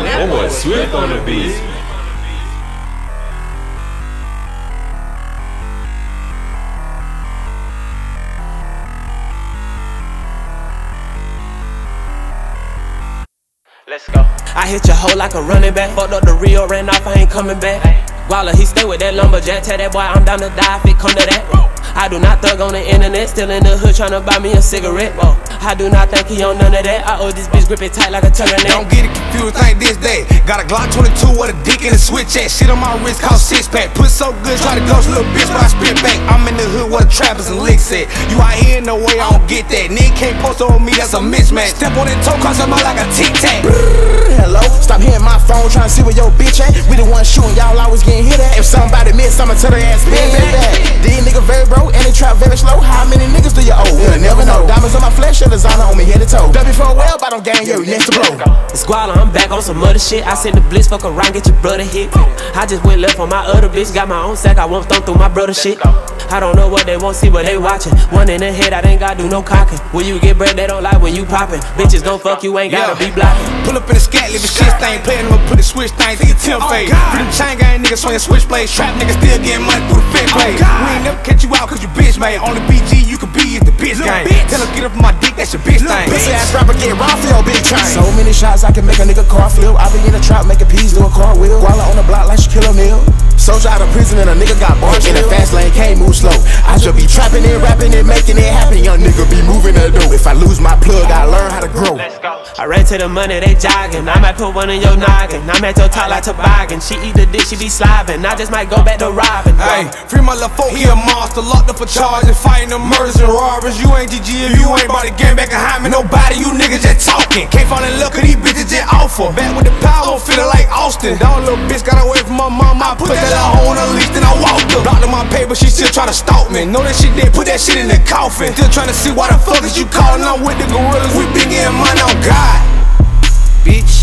That boy Swift on the beat. Let's go. I hit your hoe like a running back. Fucked up the Rio, ran off, I ain't coming back. Gwalla, he stay with that lumberjack. Tell that boy I'm down to die if it come to that. I do not thug on the internet, still in the hood tryna buy me a cigarette. I do not think he on none of that. I owe this bitch grip it tight like a turtleneck. Don't get it confused, think this day. Got a Glock 22 with a dick and a switch at. Shit on my wrist called six pack. Put so good, try to ghost little bitch, but I spit back. I'm in the hood where the trappers and licks at. You out here, no way, I don't get that. Nigga can't post on me, that's a mismatch. Step on that toe, cause I'm out like a tic-tac. Hello, stop hitting my phone, trying to see where your bitch at. We the ones shooting, y'all always getting hit at. If somebody miss, I'ma tell their ass bang, bang, bang. These niggas very broke, and they trap very slow. How many niggas do you owe? You'll never know. Diamonds on my flesh, and designer on me head to toe. W4 well, I don't gang, yo, next to blow. It's Gwalla, I'm back on some other shit. I sent the blitz, fuck around, get your brother hit. I just went left on my other bitch, got my own sack, I won't thumb through my brother shit. I don't know what they won't see, but they watching. One in the head, I ain't gotta do no cocking. When you get bread, they don't like when you popping. Bitches gon' fuck you, ain't gotta be blocking. Pull up in the scat, leave a shit stain. Playing them, put the switch thing, take a 10 fade. Free them chain gang niggas swinging switchblades. Trap niggas still getting money through the fence blade. We ain't never catch you out cause you bitch made. Only BG you can be is the bitch gang. Tell her get up my dick, that's your bitch thing. Pussy ass rapper get raw for your big chain. So many shots I can make a nigga car flip. I be in the trap making peas, do a cartwheel. Gwalla on the block like she kill a meal. Soulja out of prison and a nigga got barred in the fast lane, can't move slow. I just be trapping it, rapping it, making it happen. Young nigga be moving that dough. If I lose my plug, I learn how to grow. I ran to the money, they jogging. I might put one in your noggin. I'm at your top like toboggan. She eat the dick, she be slobbing. I just might go back to robbing. Hey, free my little folk, he a monster. Locked up for charges, fighting the murders and robbers. You ain't GG if you ain't about to get back behind me. Nobody, you niggas just talking. Can't fall in love cause these bitches just awful. Back with the power, feeling like Austin. That little bitch got away from my mom. I put that little hoe on her leash, then I walked her. Blocked on my paper, she still try to stalk me. Know that shit dead, put that shit in the coffin. Still trying to see why the fuck is you calling. I'm with the gorillas, we been getting money on God, bitch.